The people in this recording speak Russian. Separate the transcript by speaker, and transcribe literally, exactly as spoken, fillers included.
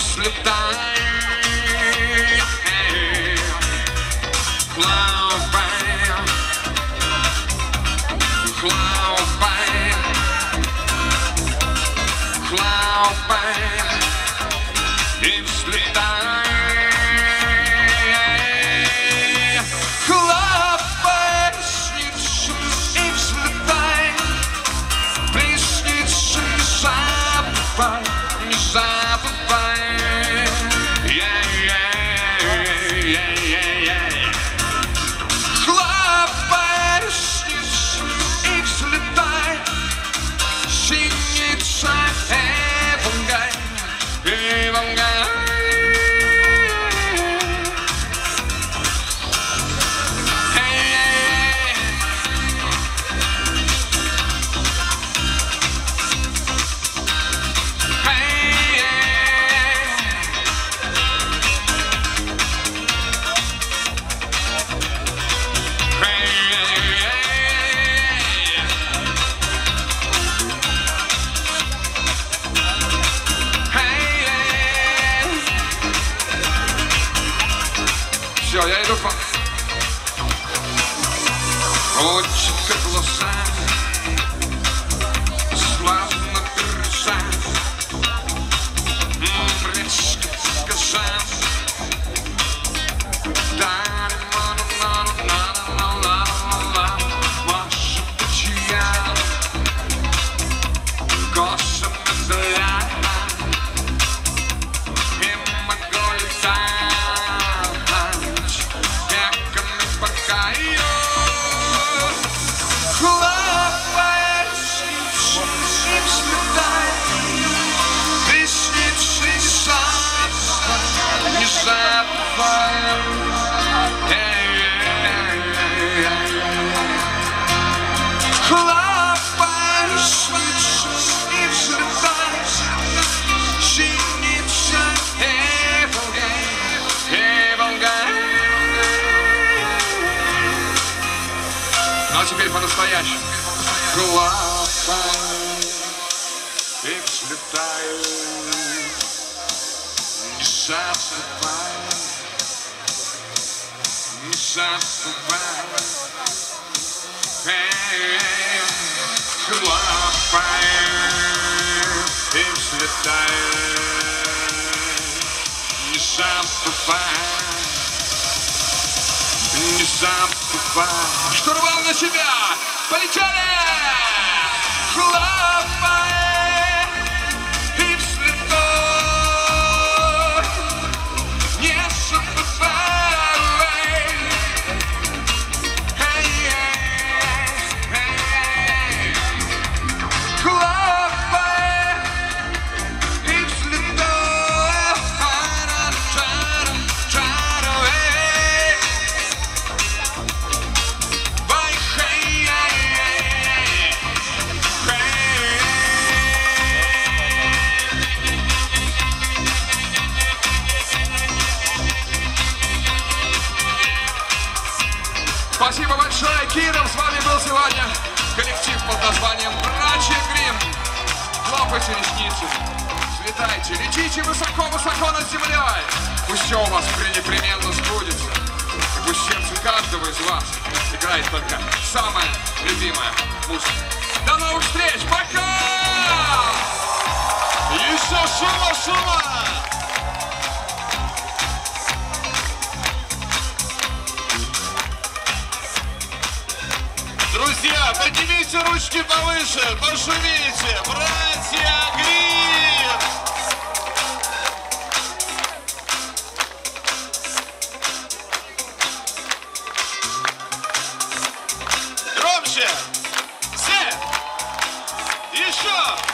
Speaker 1: взлетай. Fly, fly, fly, и взлетай. Хлопай, снится и взлетай. Приснится, не забывай, не забывай. Синица, Эвангай, Эвангай. Все, я иду по... Лучика глаза, славно пирожать, резко сказать. Да-на-на-на-на-на-на-на-на. Может быть, я косом разделяю и могу летать. Ну а теперь по-настоящему. Хлопай и взлетай. Не забывай, не забывай. Эй, хлопай и взлетай. Не забывай, не забывай. Штурвал на себя! Полетели! Хлопай и взлетай. Не забывай. Эй-эй-эй. Хлопай и взлетай. Чара-чара-чара-эй. Спасибо большое, Киров. С вами был сегодня коллектив под названием «Братья Гримм». Хлопайте ресницами, взлетайте, летите высоко-высоко над землей. Пусть все у вас непременно сбудется. И пусть сердце каждого из вас играет только самая любимая музыка. До новых встреч! Пока! Еще шума-шума!
Speaker 2: Друзья, поднимите ручки повыше, пошумите, братья Гримм! Громче! Все! Еще!